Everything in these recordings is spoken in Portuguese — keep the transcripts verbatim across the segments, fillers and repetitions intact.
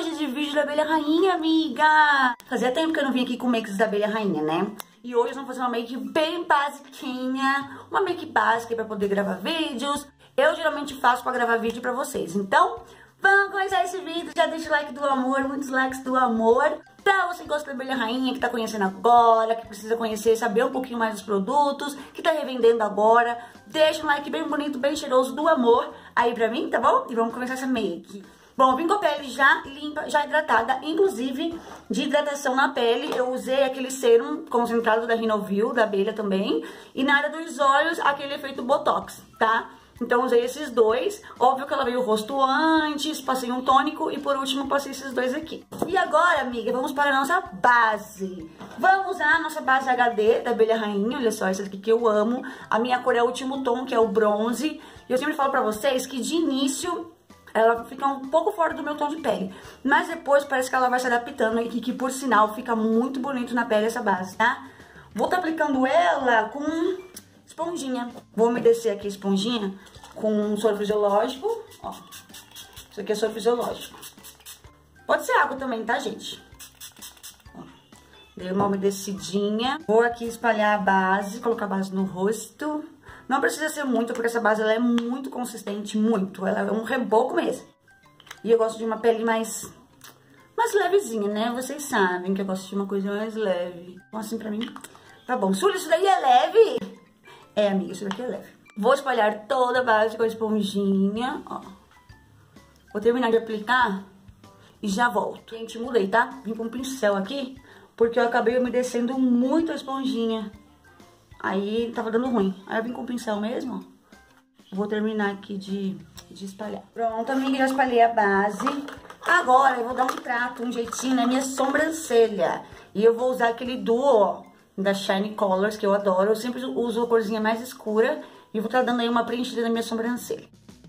hoje de vídeo da abelha rainha, amiga! Fazia tempo que eu não vim aqui com makes da abelha rainha, né? E hoje vamos fazer uma make bem basiquinha, uma make básica pra poder gravar vídeos. Eu geralmente faço pra gravar vídeo pra vocês, então vamos começar esse vídeo. Já deixa o like do amor, muitos likes do amor. Pra você que gosta da abelha rainha, que tá conhecendo agora, que precisa conhecer, saber um pouquinho mais dos produtos, que tá revendendo agora, deixa um like bem bonito, bem cheiroso do amor aí pra mim, tá bom? E vamos começar essa make. Bom, vim com a pele já limpa, já hidratada, inclusive de hidratação na pele, eu usei aquele serum concentrado da Renovil, da abelha também, e na área dos olhos, aquele efeito Botox, tá? Então usei esses dois, óbvio que eu lavei o rosto antes, passei um tônico e por último passei esses dois aqui. E agora, amiga, vamos para a nossa base. Vamos usar a nossa base H D da abelha rainha, olha só, essa aqui que eu amo. A minha cor é o último tom, que é o bronze. E eu sempre falo pra vocês que de início ela fica um pouco fora do meu tom de pele, mas depois parece que ela vai se adaptando e que, que por sinal fica muito bonito na pele essa base, tá? Vou estar tá aplicando ela com esponjinha. Vou umedecer aqui a esponjinha com um soro fisiológico, ó. Isso aqui é soro fisiológico. Pode ser água também, tá, gente? Ó. Dei uma umedecidinha. Vou aqui espalhar a base, colocar a base no rosto. Não precisa ser muito, porque essa base ela é muito consistente, muito. Ela é um reboco mesmo. E eu gosto de uma pele mais, mais levezinha, né? Vocês sabem que eu gosto de uma coisa mais leve. Então, assim, pra mim, tá bom. Sul, isso daí é leve? É, amiga, isso daqui é leve. Vou espalhar toda a base com a esponjinha, ó. Vou terminar de aplicar e já volto. Gente, mudei, tá? Vim com um pincel aqui, porque eu acabei umedecendo muito a esponjinha. Aí tava dando ruim. Aí eu vim com o pincel mesmo, ó. Vou terminar aqui de, de espalhar. Pronto, amiga, já espalhei a base. Agora eu vou dar um trato, um jeitinho na minha sobrancelha. E eu vou usar aquele duo, ó, da Shine Colors, que eu adoro. Eu sempre uso a corzinha mais escura. E vou estar dando aí uma preenchida na minha sobrancelha.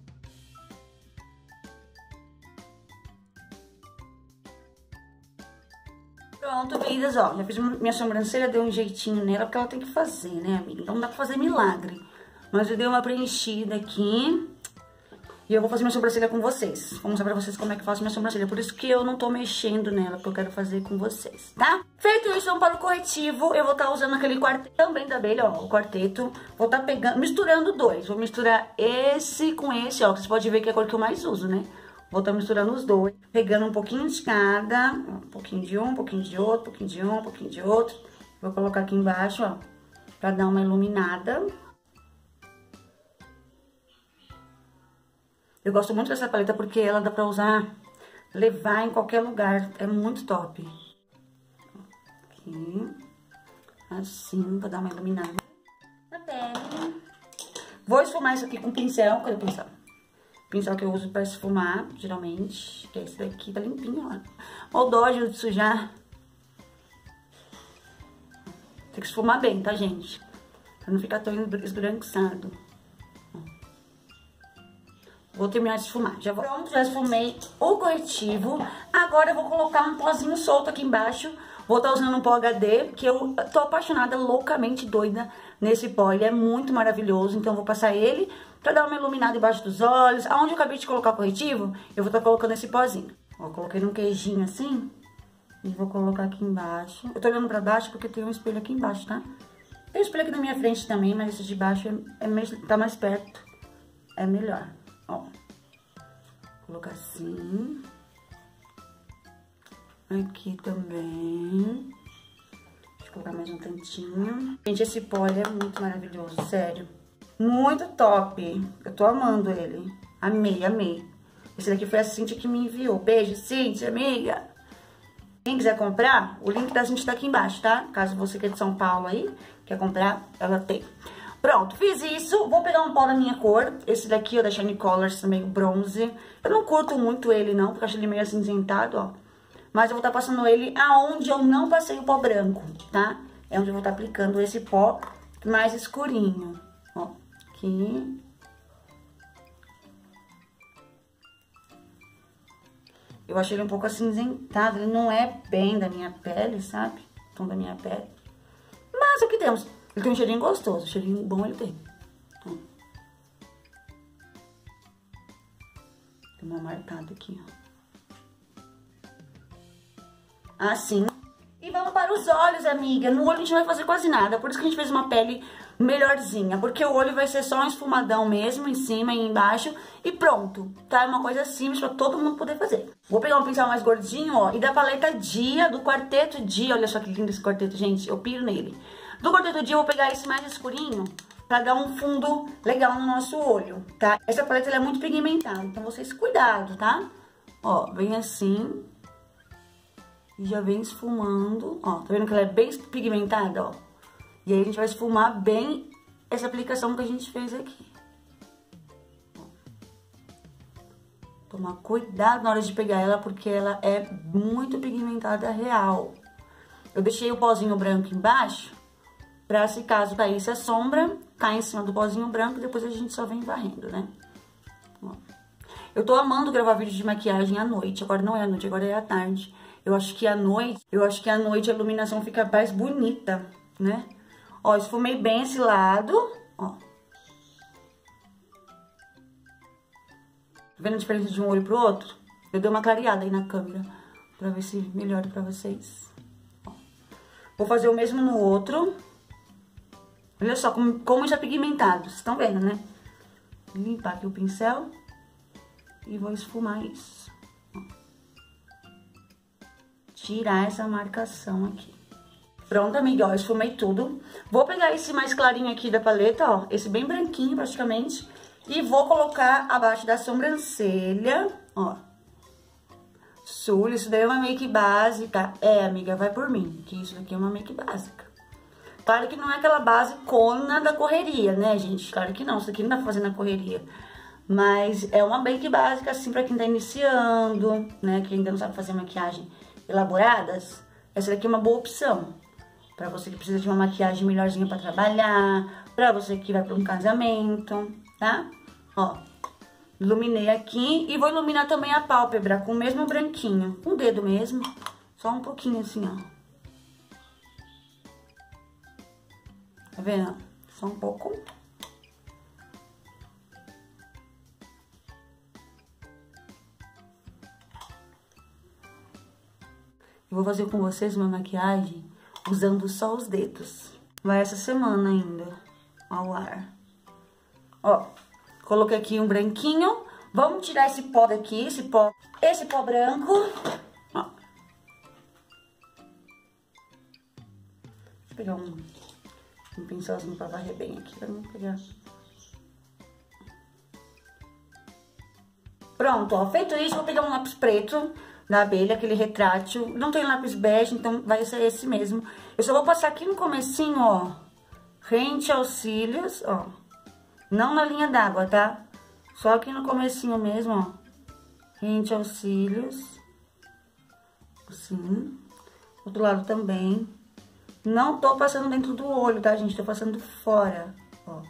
Pronto, queridas, ó, já fiz minha sobrancelha, dei um jeitinho nela, porque ela tem que fazer, né, amiga? Então não dá pra fazer milagre. Mas eu dei uma preenchida aqui. E eu vou fazer minha sobrancelha com vocês. Vou mostrar pra vocês como é que eu faço minha sobrancelha. Por isso que eu não tô mexendo nela, porque eu quero fazer com vocês, tá? Feito isso, vamos para o corretivo. Eu vou estar usando aquele quarteto também da abelha, ó, o quarteto. Vou estar pegando, misturando dois. Vou misturar esse com esse, ó, que vocês podem ver que é a cor que eu mais uso, né? Vou estar misturando os dois, pegando um pouquinho de cada, um pouquinho de um, um pouquinho de outro, um pouquinho de um, um pouquinho de outro. Vou colocar aqui embaixo, ó, pra dar uma iluminada. Eu gosto muito dessa paleta porque ela dá pra usar, levar em qualquer lugar, é muito top. Aqui, assim, pra dar uma iluminada na pele. Vou esfumar isso aqui com pincel, cadê o pincel? Pincel que eu uso pra esfumar, geralmente, que é esse daqui, tá limpinho, ó. Ó o dódio de sujar. Tem que esfumar bem, tá, gente? Pra não ficar tão esbranquiçado. Vou terminar de esfumar, já volto. Pronto, já esfumei o corretivo. Agora eu vou colocar um pozinho solto aqui embaixo. Vou estar usando um pó H D, que eu tô apaixonada, loucamente doida nesse pó. Ele é muito maravilhoso, então eu vou passar ele pra dar uma iluminada embaixo dos olhos. Aonde eu acabei de colocar o corretivo, eu vou estar colocando esse pozinho. Ó, coloquei num queijinho assim e vou colocar aqui embaixo. Eu tô olhando pra baixo porque tem um espelho aqui embaixo, tá? Tem um espelho aqui na minha frente também, mas esse de baixo é, é mais, tá mais perto. É melhor. Ó, vou colocar assim. Aqui também. Deixa eu colocar mais um tantinho. Gente, esse pó é muito maravilhoso, sério. Muito top. Eu tô amando ele. Amei, amei. Esse daqui foi a Cíntia que me enviou. Beijo, Cíntia, amiga. Quem quiser comprar, o link da Cíntia tá aqui embaixo, tá? Caso você que é de São Paulo aí, quer comprar, ela tem. Pronto, fiz isso. Vou pegar um pó da minha cor. Esse daqui, ó, da Shine Colors, também, bronze. Eu não curto muito ele, não, porque eu acho ele meio acinzentado, ó. Mas eu vou estar passando ele aonde eu não passei o pó branco, tá? É onde eu vou estar aplicando esse pó mais escurinho. Ó, aqui. Eu achei ele um pouco acinzentado. Ele não é bem da minha pele, sabe? O tom da minha pele. Mas é o que temos. Ele tem um cheirinho gostoso. Cheirinho bom ele tem. Ó. Tem uma marcada aqui, ó. assim. E vamos para os olhos, amiga. No olho a gente não vai fazer quase nada, por isso que a gente fez uma pele melhorzinha, porque o olho vai ser só um esfumadão mesmo, em cima e embaixo, e pronto, tá? É uma coisa simples pra todo mundo poder fazer. Vou pegar um pincel mais gordinho, ó, e da paleta Dia, do Quarteto Dia, olha só que lindo esse quarteto, gente, eu piro nele. Do Quarteto Dia eu vou pegar esse mais escurinho, pra dar um fundo legal no nosso olho, tá? Essa paleta ela é muito pigmentada, então vocês cuidado, tá? Ó, vem assim, e já vem esfumando, ó, tá vendo que ela é bem pigmentada, ó? E aí a gente vai esfumar bem essa aplicação que a gente fez aqui. Tomar cuidado na hora de pegar ela, porque ela é muito pigmentada real. Eu deixei o pozinho branco embaixo, pra se caso caísse a sombra, cair em cima do pozinho branco e depois a gente só vem varrendo, né? Ó. Eu tô amando gravar vídeo de maquiagem à noite, agora não é à noite, agora é à tarde. Eu acho que à noite, eu acho que à noite a iluminação fica mais bonita, né? Ó, esfumei bem esse lado, ó. Tá vendo a diferença de um olho pro outro? Eu dei uma clareada aí na câmera, pra ver se melhora pra vocês. Ó. Vou fazer o mesmo no outro. Olha só como, como já é pigmentado, vocês estão vendo, né? Vou limpar aqui o pincel e vou esfumar isso. Ó. Tirar essa marcação aqui. Pronto, amiga, ó, esfumei tudo. Vou pegar esse mais clarinho aqui da paleta, ó, esse bem branquinho praticamente, e vou colocar abaixo da sobrancelha, ó. Sul, isso daí é uma make básica. É, amiga, vai por mim, que isso daqui é uma make básica. Claro que não é aquela basicona da correria, né, gente? Claro que não, isso aqui não dá pra fazer na correria. Mas é uma make básica, assim, pra quem tá iniciando, né, que ainda não sabe fazer maquiagem elaboradas. Essa daqui é uma boa opção. Pra você que precisa de uma maquiagem melhorzinha pra trabalhar, pra você que vai pra um casamento, tá? Ó, iluminei aqui e vou iluminar também a pálpebra com o mesmo branquinho, com o dedo mesmo, só um pouquinho assim, ó. Tá vendo? Só um pouco. Eu vou fazer com vocês uma maquiagem usando só os dedos. Vai essa semana ainda ao ar. Ó, coloquei aqui um branquinho. Vamos tirar esse pó daqui, esse pó, esse pó branco. Ó. Vou pegar um, um pincelzinho pra varrer bem aqui, pra não pegar. Pronto, ó, feito isso, vou pegar um lápis preto da abelha, aquele retrátil. Não tem lápis bege, então vai ser esse mesmo. Eu só vou passar aqui no comecinho, ó, rente aos cílios, ó. Não na linha d'água, tá? Só aqui no comecinho mesmo, ó. Rente aos cílios. Assim. Outro lado também. Não tô passando dentro do olho, tá, gente? Tô passando fora, ó.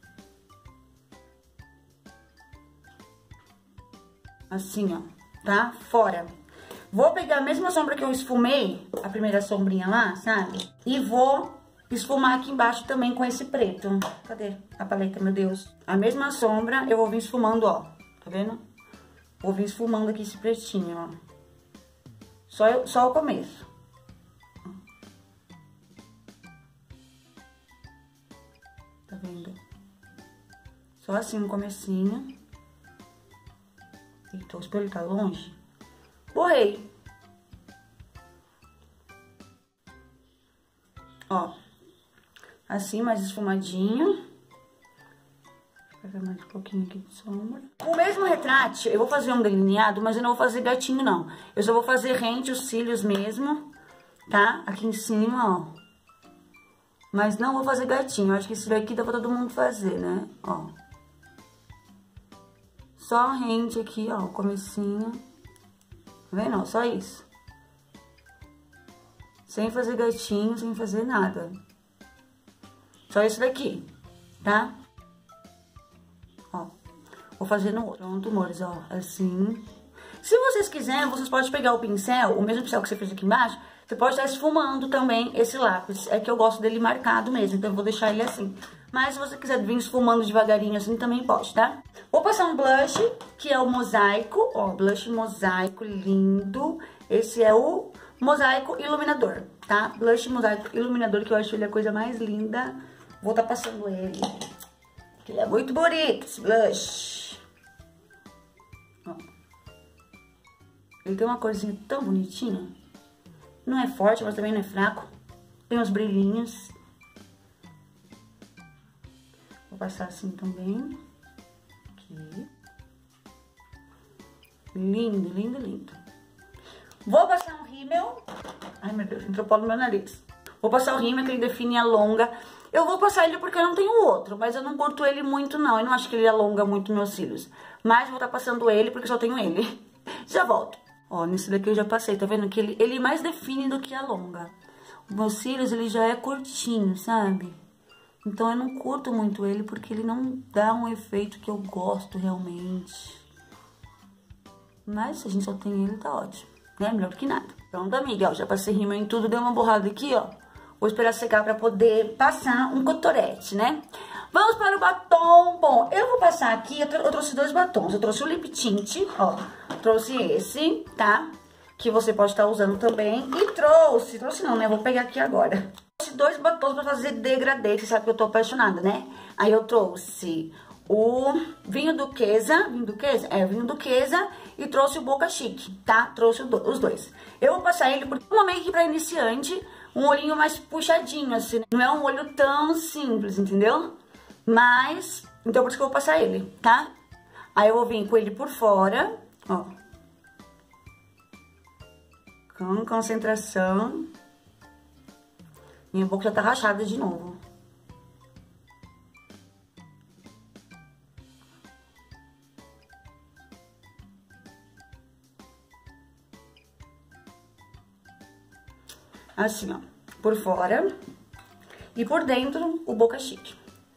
Assim, ó, tá? Fora. Vou pegar a mesma sombra que eu esfumei, a primeira sombrinha lá, sabe? E vou esfumar aqui embaixo também com esse preto. Cadê a paleta, meu Deus? A mesma sombra eu vou vir esfumando, ó. Tá vendo? Vou vir esfumando aqui esse pretinho, ó. Só, só o começo. Tá vendo? Só assim no comecinho. Eita, o espelho tá longe. Borrei. Ó. Assim, mais esfumadinho. Vou pegar mais um pouquinho aqui de sombra. O mesmo retrato, eu vou fazer um delineado, mas eu não vou fazer gatinho, não. Eu só vou fazer rente os cílios mesmo, tá? Aqui em cima, ó. Mas não vou fazer gatinho. Eu acho que isso daqui dá pra todo mundo fazer, né? Ó. Só rente aqui, ó, o comecinho. Tá vendo? Ó, só isso. Sem fazer gatinho, sem fazer nada. Só isso daqui, tá? Ó, vou fazer no outro. Pronto, amores, ó, assim. Se vocês quiserem, vocês podem pegar o pincel, o mesmo pincel que você fez aqui embaixo, você pode estar esfumando também esse lápis. É que eu gosto dele marcado mesmo, então eu vou deixar ele assim. Mas se você quiser vir esfumando devagarinho assim, também pode, tá? Vou passar um blush, que é o Mosaico, ó, blush Mosaico lindo. Esse é o Mosaico Iluminador, tá? Blush Mosaico Iluminador, que eu acho ele a coisa mais linda. Vou estar passando ele, porque ele é muito bonito, esse blush. Ó. Ele tem uma corzinha tão bonitinha. Não é forte, mas também não é fraco. Tem uns brilhinhos. Vou passar assim também. Aqui. Lindo, lindo, lindo. Vou passar um rímel. Ai, meu Deus, entrou pó no meu nariz. Vou passar o rímel, que ele define a longa. Eu vou passar ele porque eu não tenho outro, mas eu não curto ele muito, não. Eu não acho que ele alonga muito meus cílios. Mas vou estar passando ele porque só tenho ele. Já volto. Ó, nesse daqui eu já passei, tá vendo? Que ele, ele mais define do que alonga. Os meus cílios, ele já é curtinho, sabe? Então eu não curto muito ele porque ele não dá um efeito que eu gosto realmente. Mas se a gente só tem ele, tá ótimo. Né? Melhor do que nada. Pronto, amiga, ó, já passei rímel em tudo, deu uma borrada aqui, ó. Vou esperar secar pra poder passar um cotorete, né? Vamos para o batom. Bom, eu vou passar aqui, eu, eu trouxe dois batons. Eu trouxe o lip tint, ó. Trouxe esse, tá? Que você pode estar usando também. E trouxe, trouxe não, né? Eu vou pegar aqui agora. Trouxe dois batons pra fazer degradê, você sabe que eu tô apaixonada, né? Aí eu trouxe o vinho duquesa, vinho duquesa? É, vinho duquesa. E trouxe o Boca Chique, tá? Trouxe os dois. Eu vou passar ele por uma make pra iniciante. Um olhinho mais puxadinho, assim, né? Não é um olho tão simples, entendeu? Mas, então por isso que eu vou passar ele, tá? Aí eu vou vir com ele por fora, ó. Com concentração. Minha boca já tá rachada de novo. Assim, ó, por fora e por dentro o Boca Chique.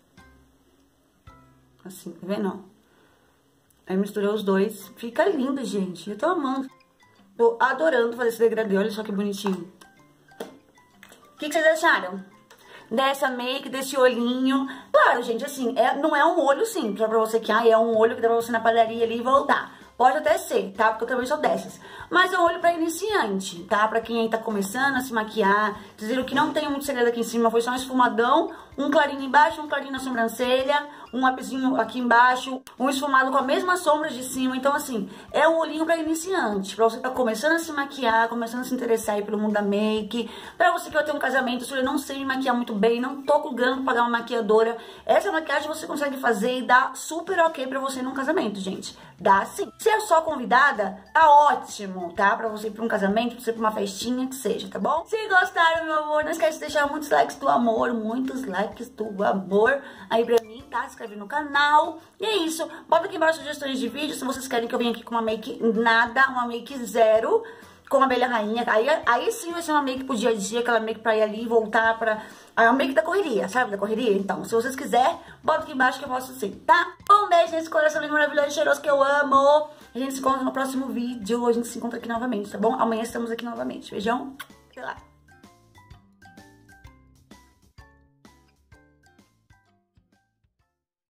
Assim, tá vendo? Aí misturei os dois. Fica lindo, gente. Eu tô amando. Tô adorando fazer esse degradê. Olha só que bonitinho. O que, que vocês acharam dessa make, desse olhinho? Claro, gente, assim, é, não é um olho simples. É pra você que, ah, é um olho que dá pra você ir na padaria ali e voltar. Pode até ser, tá? Porque eu também sou dessas. Mas é um olho pra iniciante, tá? Pra quem aí tá começando a se maquiar. Vocês viram que não tem muito segredo aqui em cima. Foi só um esfumadão, um clarinho embaixo, um clarinho na sobrancelha, um lapisinho aqui embaixo, um esfumado com a mesma sombra de cima. Então, assim, é um olhinho pra iniciante. Pra você que tá começando a se maquiar, começando a se interessar aí pelo mundo da make. Pra você que vai ter um casamento, se eu não sei me maquiar muito bem, não tô com grana pra pagar uma maquiadora. Essa maquiagem você consegue fazer e dá super ok pra você num casamento, gente. Dá sim. Se é só convidada, tá ótimo, tá? Pra você ir pra um casamento, pra você ir pra uma festinha, que seja, tá bom? Se gostaram, meu amor, não esquece de deixar muitos likes do amor, muitos likes do amor aí pra mim, tá? Se inscreve no canal. E é isso. Bota aqui embaixo sugestões de vídeo, se vocês querem que eu venha aqui com uma make nada, uma make zero, com a abelha rainha. Aí, aí sim vai ser uma make pro dia a dia, aquela make pra ir ali e voltar pra... A make da correria, sabe? Da correria. Então, se vocês quiserem, bota aqui embaixo que eu posso sim, tá? Um beijo nesse coração lindo, maravilhoso e cheiroso que eu amo. A gente se encontra no próximo vídeo. A gente se encontra aqui novamente, tá bom? Amanhã estamos aqui novamente. Beijão. Até lá.